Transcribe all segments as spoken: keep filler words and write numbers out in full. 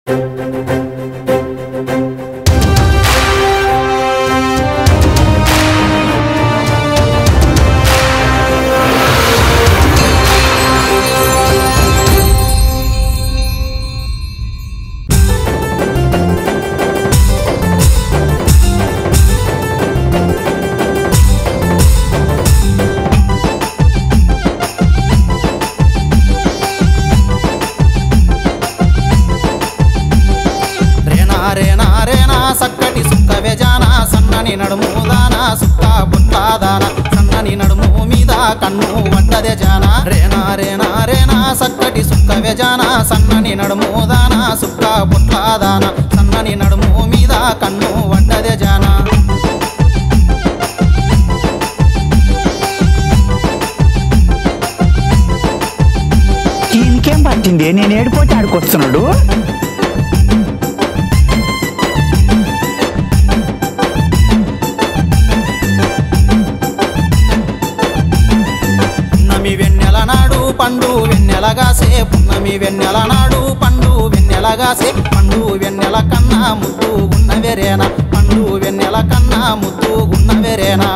సక్కటి సుక్క వెజాన సన్నని నడుముదాన సుక్క బుట్టాదాన సన్నని నడుము మీద కన్ను వడ్డదే జాన రేనా రేనా రేనా సక్కటి సుక్క వెజాన సన్నని నడుముదాన సుక్క బుట్టాదాన సన్నని నడుము మీద కన్ను వడ్డదే జాన ఇంకేం పట్టింది నేను ఏడిపోతే ఆడుకొస్తున్నాడు పండు వెన్నెలగాసే పున్నమి వెన్నెల నాడు పండు వెన్నెలగాసే పండు వెన్నెల కన్నా ముద్దు ఉన్న వెరేనా పండు వెన్నెల కన్నా ముద్దు ఉన్న వెరేనా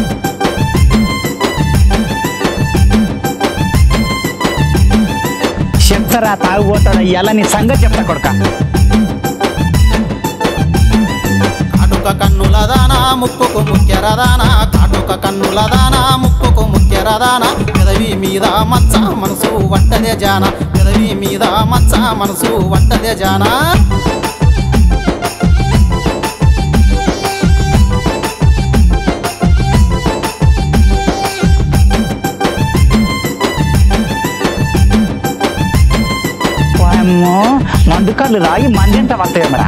చెప్తారా తాగుపోతాడా ఇలా నీ సంగతి చెప్తా కొడుక కాటుక కన్నుల దానా ముక్కుకు ముక్కెరదానా కాటుక కన్నుల దానా ముక్కుకు ముక్కెరదానా పెదవి మీద మచ్చ మనసు వట్టదే జాన పెదవి మీద మచ్చ మనసు వట్టదే జాన మందు కళ్ళు రాగి మంది ఎంత వస్తాయేమరా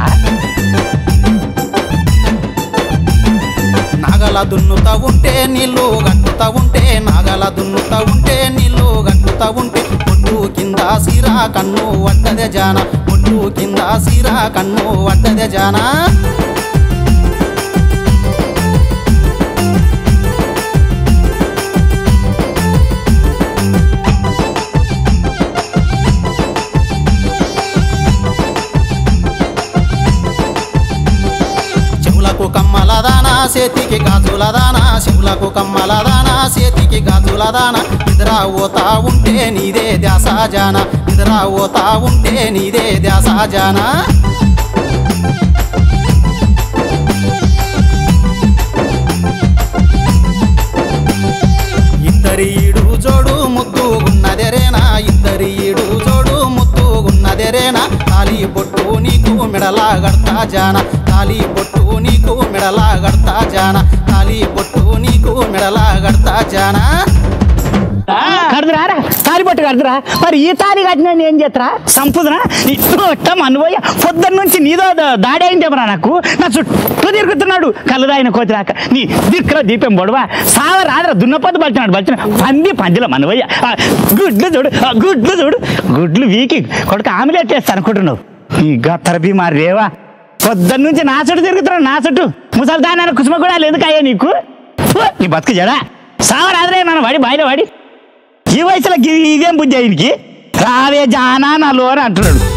నాగల దున్నుతా ఉంటే నీళ్ళు గట్టుతా ఉంటే నాగల దున్నుతా ఉంటే నీళ్ళు గట్టుతా ఉంటే ఒడ్డు కింద సిరా కన్ను వట్టదే జాన ఒడ్డు కింద సిరా కన్ను వట్టదే జాన కమ్మలదానా చేతికి గాజులదానా శివులకు కమ్మలదానా చేతికి గాజులదానా నిద్రా పోతా ఉంటే నీదే ధ్యాస జాన నిద్రా పోతా ఉంటే నీదే ధ్యాస జాన ఇద్దరి ఈడు జోడు ముద్దు ఉన్నదెరేనా ఇద్దరి ఈడు జోడు ముద్దు ఉన్నదెరేనా తాలి బొట్టు నీకు మెడలా గడతా జాన తాలి బొట్టు నీకు మెడలా గడతా జాన తాలి బొట్టు నీకు మెడలా గడతా జాన కడుదురా తాలి బొట్టు కడుదురా మరి ఈ తాలి కట్టిన ఏం చేస్తారా సంపుదరా ఇష్టం అనుభవ పొద్దున్న నుంచి నీదో దాడి అయిందేమరా నాకు నా చుట్టూ తిరుగుతున్నాడు కళ్ళదాయిన కోతిరాక నీ దిక్కులో దీపం పొడవా సావ రాదరా దున్నపోతు పలిచినాడు పలిచిన పంది పందిలో మనవయ్య గుడ్లు చూడు గుడ్లు చూడు గుడ్లు వీకి కొడుకు ఆమ్లెట్ వేస్తా అనుకుంటున్నావు ఈ గత్తర బీమా రేవా పొద్దున్న నుంచి నా చుట్టూ తిరుగుతున్నాడు నా చుట్టూ ముసలిదాన కుసుమ కూడా ఎందుకు అయ్యా నీకు నీ బతుకు జడా సావ రాదరే నన్ను వాడి బాయిలో వాడి ఈ వయసులో ఇదేం బుద్ధి ఆయనకి రావే జానా నా లోన అంటున్నాడు